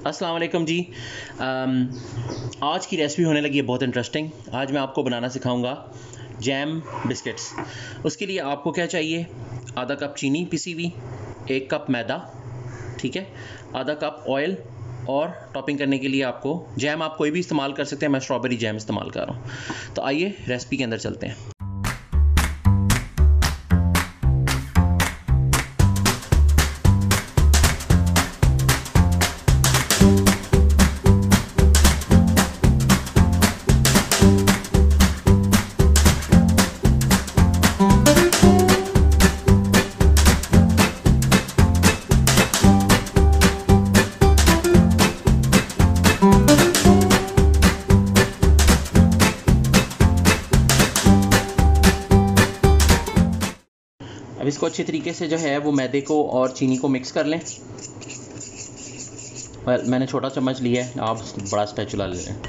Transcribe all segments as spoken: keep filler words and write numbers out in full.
अस्सलाम वालेकुम जी। अम, आज की रेसिपी होने लगी है बहुत इंटरेस्टिंग। आज मैं आपको बनाना सिखाऊंगा जैम बिस्किट्स। उसके लिए आपको क्या चाहिए? आधा कप चीनी पिसी हुई, एक कप मैदा, ठीक है, आधा कप ऑयल और टॉपिंग करने के लिए आपको जैम आप कोई भी इस्तेमाल कर सकते हैं। मैं स्ट्रॉबेरी जैम इस्तेमाल कर रहा हूँ। तो आइए रेसिपी के अंदर चलते हैं। अब इसको अच्छे तरीके से जो है वो मैदे को और चीनी को मिक्स कर लें। मैंने छोटा चम्मच लिया है, आप बड़ा स्पैचुला ले लें।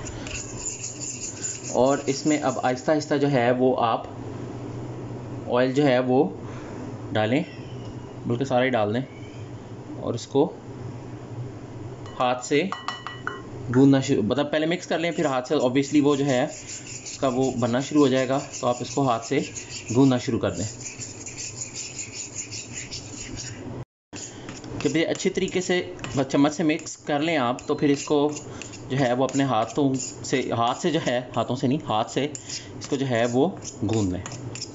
और इसमें अब आहिस्ता आहिस्ता जो है वो आप ऑयल जो है वो डालें, बल्कि सारा ही डाल दें और इसको हाथ से गूंदना शुरू, मतलब पहले मिक्स कर लें फिर हाथ से, ऑब्वियसली वो जो है उसका वो बनना शुरू हो जाएगा। तो आप इसको हाथ से गूंदना शुरू कर दें। जब ये अच्छी तरीके से चम्मच से मिक्स कर लें आप, तो फिर इसको जो है वो अपने हाथों से हाथ से जो है हाथों से नहीं हाथ से इसको जो है वो गूंद लें।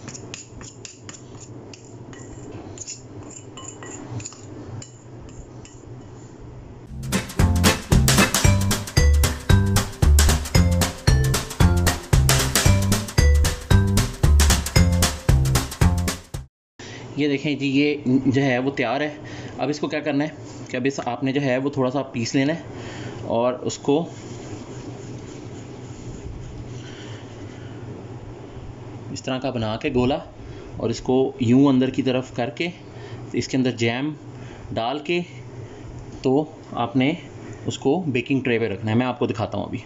ये देखें जी, ये जो है वो तैयार है। अब इसको क्या करना है कि अब इस आपने जो है वो थोड़ा सा पीस लेना है और उसको इस तरह का बना के गोला, और इसको यूं अंदर की तरफ करके इसके अंदर जैम डाल के तो आपने उसको बेकिंग ट्रे पे रखना है। मैं आपको दिखाता हूँ अभी।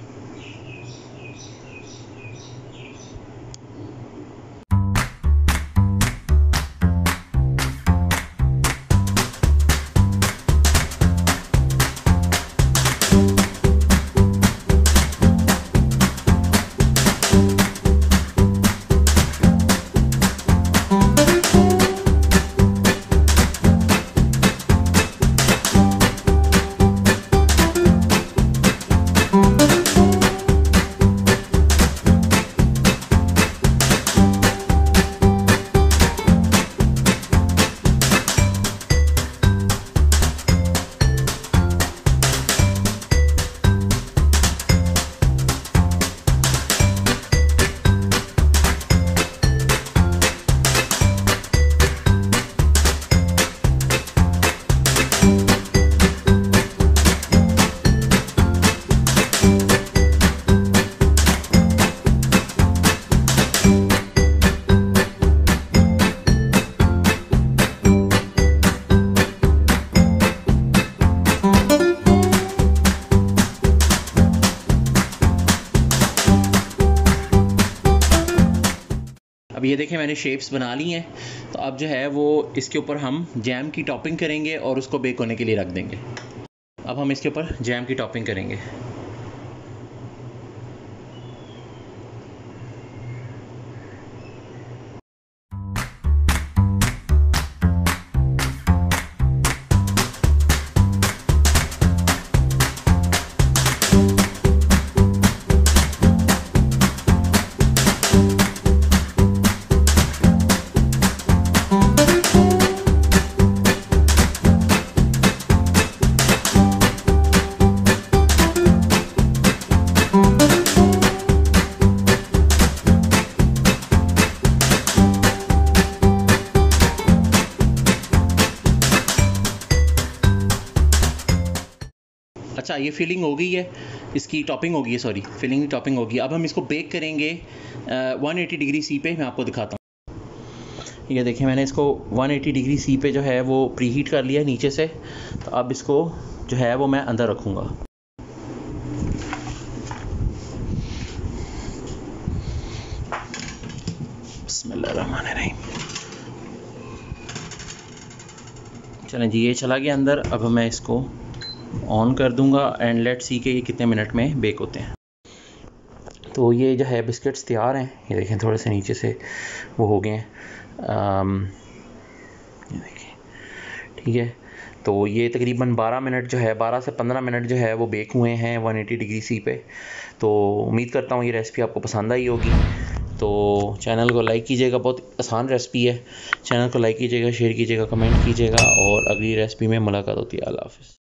अब ये देखें मैंने शेप्स बना ली हैं। तो अब जो है वो इसके ऊपर हम जैम की टॉपिंग करेंगे और उसको बेक होने के लिए रख देंगे। अब हम इसके ऊपर जैम की टॉपिंग करेंगे। अच्छा, ये फिलिंग हो गई है, इसकी टॉपिंग हो गई है, सॉरी फिलिंग की टॉपिंग होगी। अब हम इसको बेक करेंगे वन एटी डिग्री सी पे। मैं आपको दिखाता हूँ। ये देखिए मैंने इसको वन एटी डिग्री सी पे जो है वो प्री हीट कर लिया है नीचे से। तो अब इसको जो है वो मैं अंदर रखूँगा। बिस्मिल्लाहिर्रहमानिर्रहीम। चलें जी, ये चला गया अंदर। अब मैं इसको ऑन कर दूंगा एंड लेट्स सी के ये कितने मिनट में बेक होते हैं। तो ये जो है बिस्किट्स तैयार हैं, ये देखें थोड़े से नीचे से वो हो गए हैं, ये देखें, ठीक है। तो ये तकरीबन बारह मिनट जो है, बारह से पंद्रह मिनट जो है वो बेक हुए हैं एक सौ अस्सी डिग्री सी पे। तो उम्मीद करता हूँ ये रेसिपी आपको पसंद आई होगी। तो चैनल को लाइक कीजिएगा, बहुत आसान रेसिपी है। चैनल को लाइक कीजिएगा, शेयर कीजिएगा, कमेंट कीजिएगा और अगली रेसिपी में मुलाकात होती है। अल्लाह हाफ़िज़।